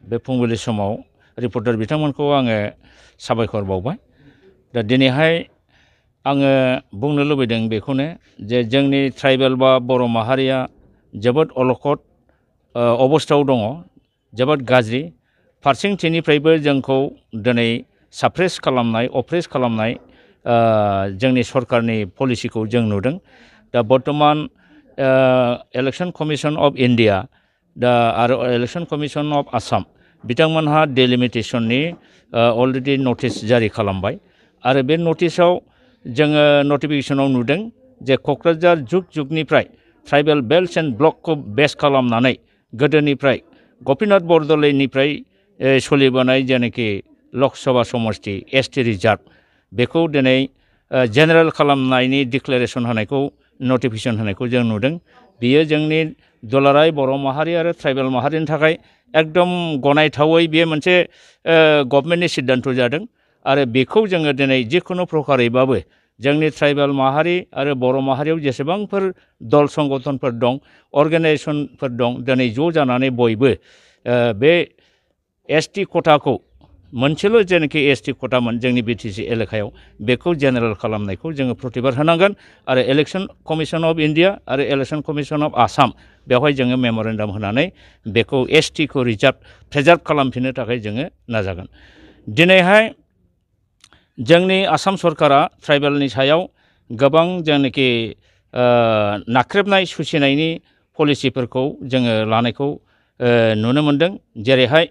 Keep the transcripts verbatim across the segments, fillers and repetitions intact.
बे फुंबिलि समाव रिपर्टार बिथांमोनखौ आङो साबायखर बावबाय। दा दिनैहाय आङो बुंनो लुबैदों बेखौनो जे जोंनि ट्राइबेल बा बर' माहारिया जोबोद अलखद अबस्थायाव दङ, जोबोद गाज्रि। फारसेथिंनिफ्रायबो जोंखौ दिनै साप्रेस खालामनाय, अप्रेस खालामनाय जोंनि सरकारनि पलिसिखौ जों नुदों। दा बर्तमान इलेक्शन कमिशन अफ इन्डिया दा आरो इलेक्शन कमिशन अफ आसाम बिथांमोनहा डेलिमिटेशननि अलरेडि नटिस जारि खालामबाय आरो बे नटिसाव जोङो नटिफिकेशनाव नुदों जे क'क्राझार जुग जुगनिफ्राय ट्राइबेल बेल्ट एन्ड ब्लकखौ बेस खालामनानै गोदोनिफ्राय गपिनाथ बरदलैनिफ्राय सोलिबोनाय जेनाखि लकसभा समष्टि एस टि रिजार्भ बेखौ दिनै जेनेरेल खालामनायनि डिक्लेरेसन होनायखौ नटिफिकेशन होनायखौ जों नुदों। बियो जोंनि दुलाराय बर' माहारि आरो ट्राइबेल माहारिनि थाखाय एकदम गनायथावै बेयो मोनसे गभर्नमेन्टनि सिद्धान्त जादों आरो बेखौ जोङो दिनै जिखुनु प्रकारैबाबो जोंनि ट्राइबेल माहारि आरो बर' माहारियाव जेसेबांफोर दल संगठनफोर दं, अर्गेनाइजेसनफोर दं, दिनै ज' जानानै बयबो बे एस टि खथाखौ मोनसेल' जेनाखि एस टि खथामोन जोंनि बि टि सि एलेकायाव बेखौ जेनेरेल खालामनायखौ जोङो प्रतिबाद होनांगोन आरो इलेक्शन कमिशन अफ इन्डिया आरो इलेक्शन कमिशन अफ आसाम बेवहाय जोङो मेम'रेन्डाम होनानै बेखौ एस टिखौ रिजार्भ प्रिजार्भ खालामफिननो थाखाय जोङो नाजागोन। दिनैहाय जोंनि आसाम सरकारा ट्राइबेलनि सायाव गोबां जेनाखि नाख्रेबनाय सुसिनायनि पलिसिफोरखौ जोङो लानायखौ नुनो मोनदों। जेरैहाय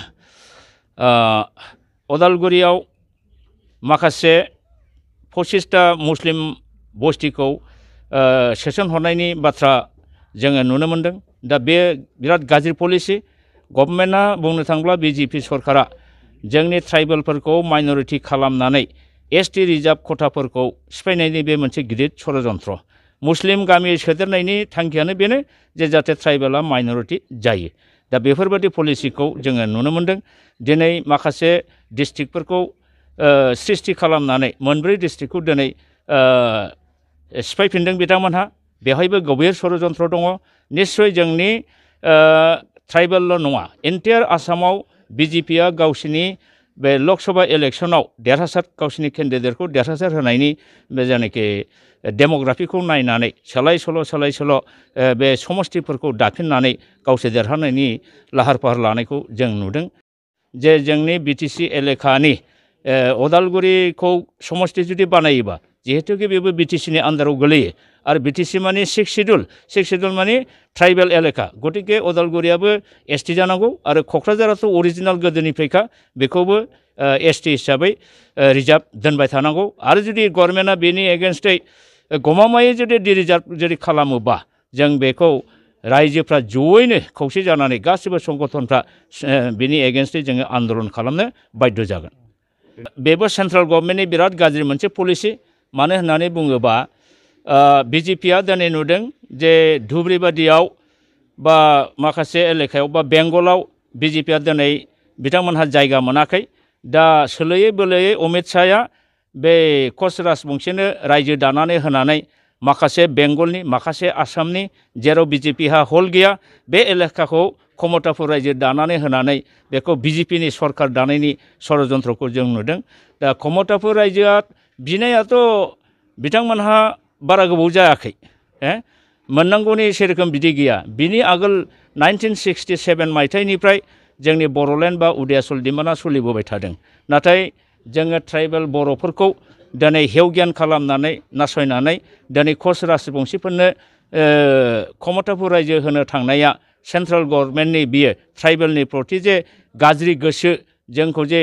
अदालगुरियाव माखासे पसिसथा मुस्लिम बस्तिखौ सोसनहरनायनि बाथ्रा जोङो नुनो मोनदों। दा बे बिराद गाज्रि पलिसि। गभर्नमेन्टआ बुंनो थाङोब्ला बिजेपि सरकारा जोंनि ट्राइबेलफोरखौ माइनरिटि खालामनानै एस टि रिजार्भ खथाफोरखौ सिफायनायनि बे मोनसे गिदिर षड़यन्त्र। मुस्लिम गामि सोदेरनायनि थांखियानो बेनो जे जाहाथे ट्राइबेला माइनरिटि जायो। दा बेफोरबायदि पलिसिखौ जोङो नुनो मोनदों। दिनै माखासे डिस्ट्रिक्टफोरखौ सृष्टि खालामनानै मोनब्रै डिस्ट्रिक्टखौ दिनै सिफायफिनदों बिथांमोनहा। बेवहायबो गभीर षड़यन्त्र दङ। निस्सय जोंनि ट्राइबेलल' नङा, एन्टायार आसामाव बिजेपिआ गावसिनि बे लकसभा इलेक्शनाव देरहासार गावसिनि केन्डिडेटखौ देरहासार होनायनि बे जायनाखि डेम'ग्राफिखौ नायनानै सोलाय सोल' सोलाय सोल' बे समष्टिफोरखौ दाफिननानै गावसोर देरहानायनि लाहार फाहार लानायखौ जों नुदों। जे जोंनि बि टि सि एलेकानि अदालगुरिखौ समष्टि जुदि बानायोबा जिहेतुके बेबो बि टि सिनि आन्दाराव गोलैयो आरो बि टि सि माने सिक्स सिडुल सिक्स सिडुल माने ट्राइबेल एलेका, गतिके अदालगुरियाबो एस टि जानांगौ आरो क'क्राझाराथ' अरिजिनेल गोदोनिफ्रायखा बेखौबो एस टि हिसाबै रिजार्भ दोनबाय थानांगौ। आरो जुदि गभर्नमेन्टआ बेनि एगेन्स्टै गमामायै जुदि डिरिजार्भ जुदि खालामोबा जों बेखौ रायजोफ्रा जयैनो खौसे जानानै गासिबो संगठनफ्रा बेनि एगेन्स्टै जोङो आन्दलन खालामनो बाध्य जागोन। बेबो सेन्ट्रेल गभर्नमेन्टनि बिराद गाज्रि मोनसे पलिसि। मानो होननानै बुङोबा बिजेपिआ दिनै नुदों जे धुब्रिबादियाव बा माखासे एलेकायाव बा बेंगलाव बिजेपिआ दिनै बिथांमोनहा जायगा मोनाखै। दा सोलोयै बोलोयै अमित शाहया बे कच राजबंशीनो रायजो दानानै होनानै माखासे बेंगलनि माखासे आसामनि जेराव बिजेपिहा हल गैया बे एलेकाखौ क्षमताफोर रायजो दानानै होनानै बेखौ बिजेपिनि सरकार दानायनि षड़यन्त्रखौ जों नुदों। दा क्षमताफोर रायजोआ बिनायाथ' बिथांमोनहा बारा गोबाव जायाखै, मोननांगौनि सेरोखोम बिदि गैया। बिनि आगोल नाइनटिन सिक्सटि सेभेन मायथाइनिफ्राय जोंनि बर'लेण्ड बा उदियासल डिमान्डआ सोलिबोबाय थादों। नाथाय जोङो ट्राइबेल बर'फोरखौ दिनै हेवगियान खालामनानै नासयनानै दिनै कच राजबंशीफोरनो क्षमताफोर रायजो होनो थांनाया सेन्ट्रेल गभर्नमेन्टनि बियो ट्राइबेलनि प्रति जे गाज्रि गोसो, जोंखौ जे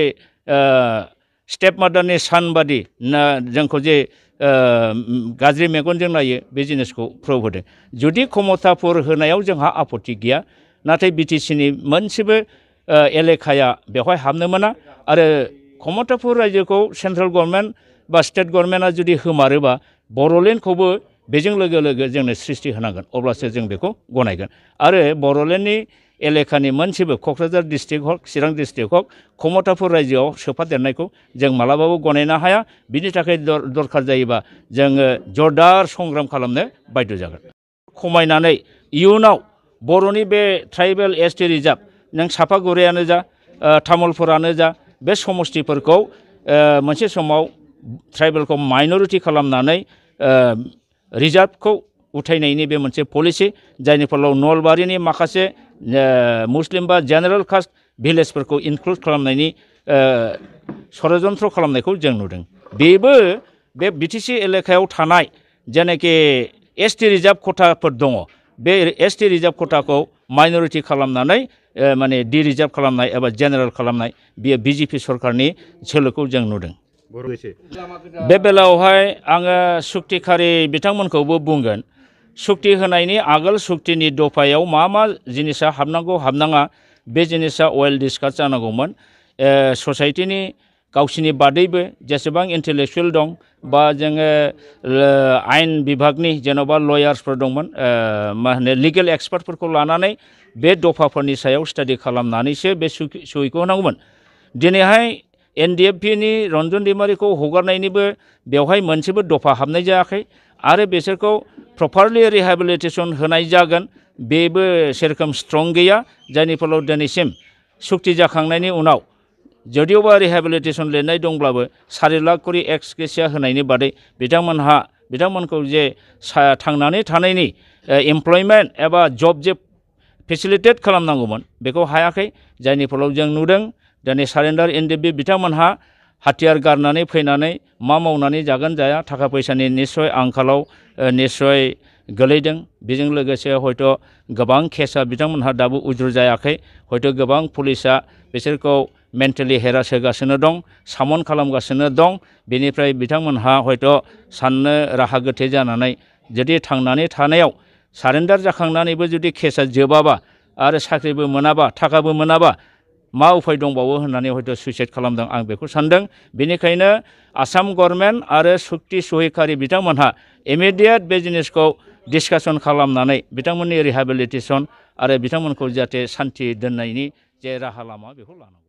स्टेप मादारनि सान बादि जोंखौ जे गाज्रि मेगनजों नायो बे जिनिसखौ प्रुभ होदों। जुदि क्षमताफोर होनायाव जोंहा आपत्ति गैया, नाथाय बि टि सिनि मोनसेबो एलेकाया बेवहाय हाबनो मोना आरो क्षमताफोर रायजोखौ सेन्ट्रेल गभर्नमेन्ट बा स्टेट गभर्नमेन्टआ जुदि होमारोबा बर'लेण्डखौबो बेजों लोगो लोगो जोंनो सृष्टि होनांगोन, अब्लासो जों बेखौ गनायगोन। आरो बर'लेण्डनि एलेकानि मोनसेबो क'क्राझार डिस्ट्रिक्ट हक चिरां डिस्ट्रिक्ट हक क्षमताफोर रायजोआव सोफादेरनायखौ जों मालाबाबो गनायनो हाया। बिनि थाखाय दरखार जायोबा जोङो जरदार संग्राम खालामनो बाध्य जागोन। खमायनानै इयुनाव बर'नि बे ट्राइबेल एस टि रिजार्भ नों सापागुरियानो जा तामुलपुरानो जा बे समस्तिफोरखौ मोनसे समाव ट्राइबेलखौ माइनरिटि खालामनानै रिजार्भखौ उथायनायनि बे मोनसे पलिसि जायनि फलाव नलबारिनि माखासे मुस्लिम बा जेनेरेल कास्ट भिलेजफोरखौ इनक्लुड खालामनायनि षड़यन्त्र खालामनायखौ जों नुदों। बेबो बे बिटिसि एलेकायाव थानाय जेनाखि एसटि रिजार्भ खथाफोर दङ बे एसटि रिजार्भ खथाखौ माइनरिटि खालामनानै माने डि रिजार्भ खालामनाय एबा जेनेरेल खालामनाय बेयो बिजेपि सरकारनि सोलोखौ जों नुदों। बे बेलायावहाय आङो सुक्तिखारि बिथांमोनखौबो बुंगोन सुक्ति होनायनि आगोल सुक्तिनि दफायाव मा मा जिनिसा हाबनांगौ हाबनाङा बे जिनिसा वेल डिसकास जानांगौमोन। ससाइटिनि गावसिनि बादैबो जेसेबां इन्टेलेक्सुयेल दं बा जोङो आयेन बिभागनि जेन'बा लयार्सफोर दंमोन मा होनो लिगेल एक्सपार्टफोरखौ लानानै बे दफाफोरनि सायाव स्टाडि खालामनानैसो बे सहिखौ होनांगौमोन। दिनैहाय एनडिएफपिनि रन्जन दैमारिखौ हगारनायनिबो बेवहाय मोनसेबो दफा हाबनाय जायाखै आरो बिसोरखौ प्रपारलि रिहेबिलिटेसन होनाय जागोन बेबो सेरखम स्ट्रं गैया जायनि फलाव दिनैसिम सुक्ति जाखांनायनि उनाव जदिअबा रिहेबिलिटेसन लिरनाय दंब्लाबो सारि लाख करि एक्स ग्रेसिया होनायनि बादै बिथांमोनहा बिथांमोनखौ जे थांनानै थानायनि एमप्लयमेन्ट एबा जब जे फेसिलिटेट खालामनांगौमोन बेखौ हायाखै जायनि फलाव जों नुदों दिनै सारेन्डार एनडिएफपि बिथांमोनहा हाथियार गारनानै फैनानै मा मावनानै जागोन जाया थाखा फैसानि निस्सय आंखालाव निस्सय गोलैदों। बेजों लोगोसे हयथ' गोबां केसा बिथांमोनहा दाबो उज्र जायाखै हयथ' गोबां पुलिसा बिसोरखौ मेन्टेलि हेरास होगासिनो दं सामन खालामगासिनो दं। बेनिफ्राय बिथांमोनहा हयथ' साननो राहा गोथे जानानै जुदि थांनानै थानायाव सारेन्डार जाखांनानैबो जुदि केसा जोबाबा आरो साख्रिबो मोनाबा थाखाबो मोनाबा मा उफाय दंबावो होननानै हयथ' सुइसाइड खालामदों आं बेखौ सानदों। बेनिखायनो आसाम गभर्नमेन्ट आरो सुक्ति सहिखारि बिथांमोनहा इमिडियेट बे जिनिसखौ डिसकासन खालामनानै बिथांमोननि रिहेबिलिटेसन आरो बिथांमोनखौ जाहाथे सान्थि दोननायनि जे राहा लामा बेखौ लानांगौ।